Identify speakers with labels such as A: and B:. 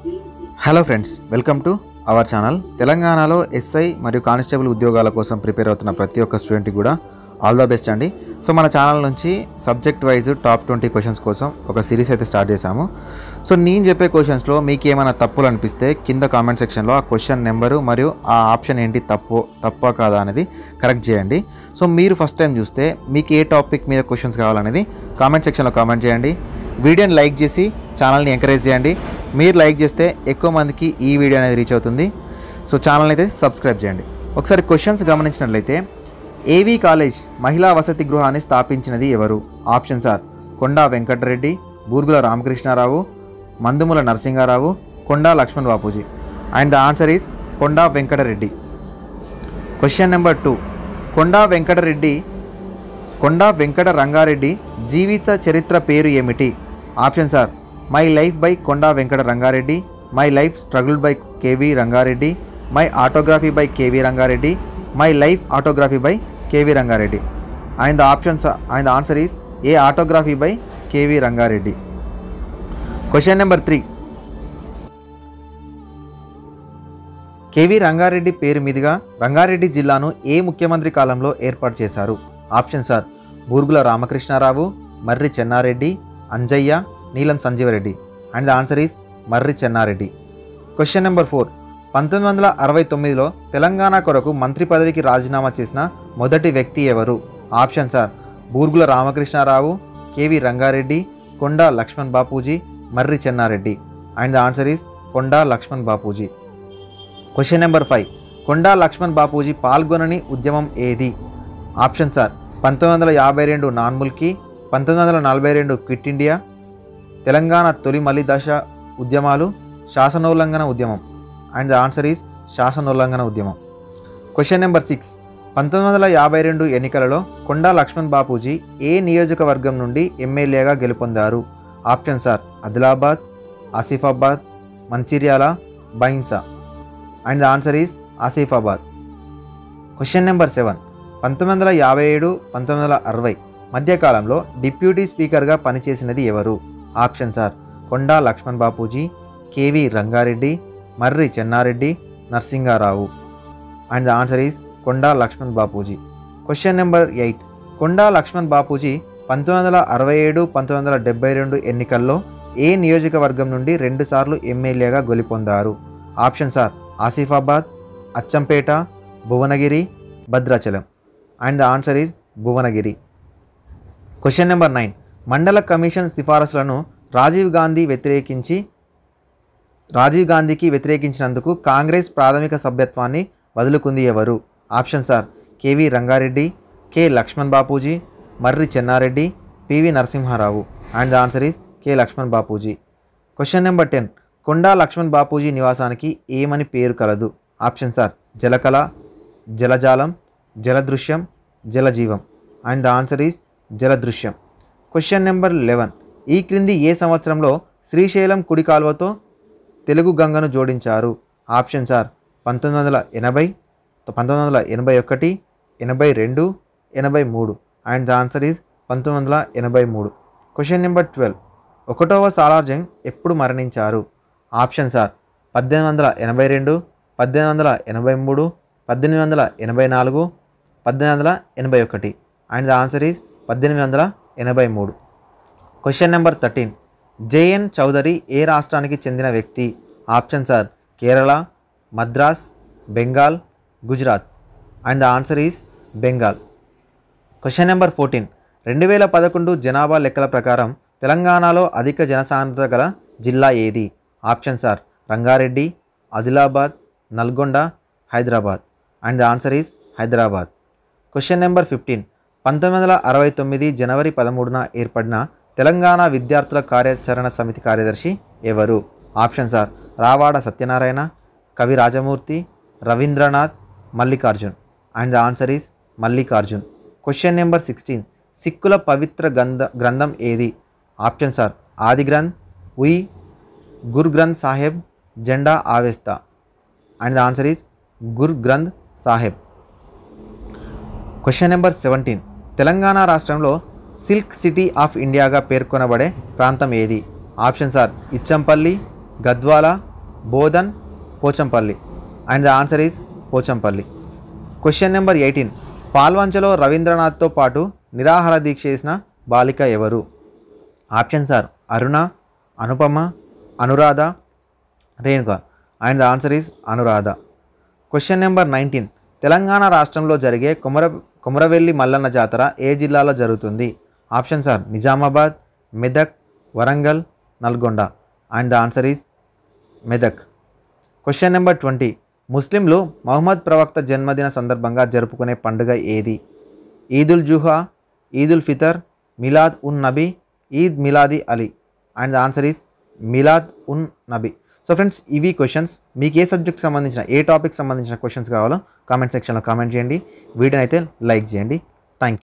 A: Hello friends, welcome to our channel. తెలంగాణలో SI మరియు constable ఉద్యోగాల కోసం ప్రిపేర్ అవుతున్న ప్రతి ఒక్క స్టూడెంట్కి కూడా ఆల్ ద బెస్ట్ అండి. సో మన ఛానల్ నుంచి సబ్జెక్ట్ వైజ్ టాప్ 20 క్వశ్చన్స్ కోసం ఒక సిరీస్ అయితే స్టార్ట్ చేశాము. సో నేను చెప్పే క్వశ్చన్స్లో మీకు ఏమైనా తప్పులు అనిపిస్తే కింద కామెంట్ సెక్షన్లో ఆ క్వశ్చన్ నెంబరు మరియు ఆ ఆప్షన్ ఏంటి తప్ప కాదా అనేది కరెక్ట్ చేయండి. సో మీరు ఫస్ట్ టైం చూస్తే మీకు ఏ టాపిక్ మీద క్వశ్చన్స్ కావాలనేది కామెంట్ సెక్షన్లో కామెంట్ చేయండి. వీడియోని లైక్ చేసి ఛానల్ని ఎంకరేజ్ చేయండి. మీరు లైక్ చేస్తే ఎక్కువ మందికి ఈ వీడియో అనేది రీచ్ అవుతుంది. సో ఛానల్ని అయితే సబ్స్క్రైబ్ చేయండి. ఒకసారి క్వశ్చన్స్ గమనించినట్లయితే, ఏవీ కాలేజ్ మహిళా వసతి గృహాన్ని స్థాపించినది ఎవరు? Options are Konda Venkatareddy, Burgula Ramakrishnarao, Mandumula Narasimharao, Konda Lakshman Bapuji. And the answer is Konda Venkatareddy. Question number 2, Konda Venkata Rangareddy జీవిత చరిత్ర పేరు ఏమిటి? Options are my life by Konda Venkata Rangareddy, my life struggle by KV Rangareddy, my autography by KV Rangareddy, my life autography by KV Rangareddy. And the answer is a autography by KV Rangareddy. Question number 3, KV Rangareddy పేరు మీదుగా రంగారెడ్డి జిల్లాను ఏ ముఖ్యమంత్రి కాలంలో ఏర్పాటు చేశారు? Options are Burgula Ramakrishnarao, Marri Chennareddy, Anjaiah, Neelam Sanjeevareddy. And the answer is Marri Chennareddy. Question number 4, 1969లో తెలంగాణ కొరకు మంత్రి పదవికి రాజీనామా చేసిన మొదటి వ్యక్తి ఎవరు? Options are Burgula Ramakrishnarao, KV Rangareddy, Konda Lakshman Bapuji, Marri Chennareddy. And the answer is Konda Lakshman Bapuji. Question number 5, Konda Lakshman Bapuji పాల్గొనని ఉద్యమం ఏది? ఆప్షన్స్ ఆర్ 1952 నాన్ముల్కి, 1942 క్విట్ ఇండియా, తెలంగాణ తొలి మలి దశ ఉద్యమాలు, శాసనోల్లంఘన ఉద్యమం. అండ్ ద ఆన్సర్ ఈస్ శాసనోల్లంఘన ఉద్యమం. క్వశ్చన్ నెంబర్ 6, 1952 ఎన్నికలలో కొండా లక్ష్మణ్ బాపూజీ ఏ నియోజకవర్గం నుండి ఎమ్మెల్యేగా గెలుపొందారు? Options are Adilabad, Asifabad, Mancherial, Bhainsa. And the answer is Asifabad. Question number 7, 1957, 1960 మధ్యకాలంలో డిప్యూటీ స్పీకర్గా పనిచేసినది ఎవరు? Options are Konda Lakshman Bapuji, KV Rangareddy, Marri Chennareddy, Narasimharao. And the answer is Konda Lakshman Bapuji. Question number 8, Konda Lakshman Bapuji 1967, 1972 ఎన్నికల్లో ఏ నియోజకవర్గం నుండి 2 సార్లు ఎమ్మెల్యేగా గెలుపొందారు? Options are Asifabad, Achampet, Bhuvanagiri, Bhadrachalam. And the answer is Bhuvanagiri. Question number 9, Mandal commission సిఫారసులను Rajiv గాంధీకి వ్యతిరేకించినందుకు కాంగ్రెస్ ప్రాథమిక సభ్యత్వాన్ని వదులుకుంది ఎవరు? Options are K V Ranga Reddy, K Lakshman Bapuji, Marri Chenna Reddy, P V Narasimha Rao. And the answer is K Lakshman Bapuji. Question number 10, Konda Lakshman Bapuji నివాసానికి ఏమని పేరు కలదు? Options are Jalakala, Jalajalam, Jaladrushyam, Jalajeevam. And the answer is Jaladrushyam. Question number 11, ఈ క్రింది ఏ సంవత్సరంలో శ్రీశైలం కుడి కాలువతో తెలుగు గంగను జోడించారు? Options are 1980, 1981, 82, 83. And the answer is 1983. Question number 12, 1వ సాలార్ జంగ్ ఎప్పుడు మరణించారు? Options are 1882, 1883, 1884, 1881. And the answer is 1883. Question number 13, J N Chaudhuri ఏ రాష్ట్రానికి చెందిన వ్యక్తి? Options are Kerala, Madras, Bengal, Gujarat. And the answer is Bengal. Question number 14, 2011 జనాభా లెక్కల ప్రకారం తెలంగాణలో అధిక జనసాంద్రత గల జిల్లా ఏది? Options are Rangareddy, Adilabad, Nalgonda, Hyderabad. And the answer is Hyderabad. Question number 15, 1969 జనవరి 13న ఏర్పడిన తెలంగాణ విద్యార్థుల కార్యాచరణ సమితి కార్యదర్శి ఎవరు? ఆప్షన్స్ ఆర్ రావాడ సత్యనారాయణ, కవి Rajamurthy, Rabindranath, Mallikarjun. And the answer is Mallikarjun. Question number 16, సిక్కుల పవిత్ర గ్రంథం ఏది? ఆప్షన్స్ ఆర్ ఆది గ్రంథ్, ఉయ్, గుర్ Granth Sahib, Zend Avesta. And the answer is Guru Granth Sahib. Question number 17, Telangana రాష్ట్రంలో సిల్క్ సిటీ ఆఫ్ ఇండియాగా పేర్కొనబడే ప్రాంతం ఏది? Options are Ichampalli, Gadwal, Bodhan, Pochampalli. And the answer is Pochampalli. Question number 18. పాల్వంచలో రవీంద్రనాథ్తో పాటు నిరాహార దీక్ష చేసిన బాలిక ఎవరు? Options are Aruna, Anupama, Anuradha, Renuka. And the answer is Anuradha. Question number 19. Telangana రాష్ట్రంలో జరిగే కొమరవెల్లి మల్లన్న జాతర ఏ జిల్లాలో జరుగుతుంది? Options are Nizamabad, Medak, Warangal, Nalgonda. And the answer is Medak. Question number 20. ముస్లింలు మహమ్మద్ ప్రవక్త జన్మదిన సందర్భంగా జరుపుకునే పండుగ ఏది? Eid-ul జుహా, Eid-ul Fitr, Milad un Nabi, Eid Miladi Ali. And the answer is Milad un Nabi. So friends, ఇవి క్వశ్చన్స్. మీకు ఏ సబ్జెక్ట్ సంబంధించిన, ఏ టాపిక్ సంబంధించిన క్వశ్చన్స్ కావాలో కామెంట్ సెక్షన్లో కామెంట్ చేయండి. వీడియోని అయితే లైక్ చేయండి.